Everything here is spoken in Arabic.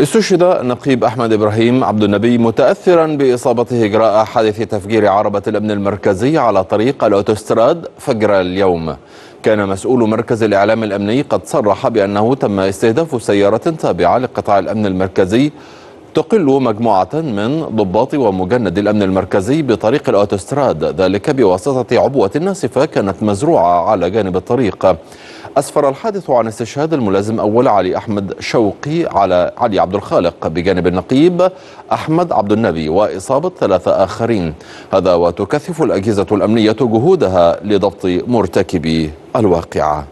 استشهد النقيب أحمد إبراهيم عبد النبي متأثرا بإصابته إجراء حادث تفجير عربة الأمن المركزي على طريق الأوتوستراد فجر اليوم. كان مسؤول مركز الإعلام الأمني قد صرح بأنه تم استهداف سيارة تابعة لقطاع الأمن المركزي تقل مجموعة من ضباط ومجند الأمن المركزي بطريق الأوتوستراد، ذلك بواسطة عبوة ناسفة كانت مزروعة على جانب الطريق. أسفر الحادث عن استشهاد الملازم أول علي أحمد شوقي على علي عبد الخالق بجانب النقيب أحمد عبد النبي وإصابة 3 آخرين. هذا وتكثف الأجهزة الأمنية جهودها لضبط مرتكبي الواقعة.